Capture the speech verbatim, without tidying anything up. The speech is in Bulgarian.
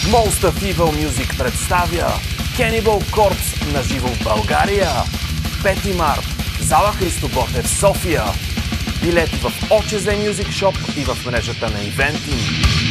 Most of Evil Music представя Cannibal Corpse на живо в България. пети март, зала Христо Ботев, София. Билети в О Ч З Music Shop и в мрежата на Eventim.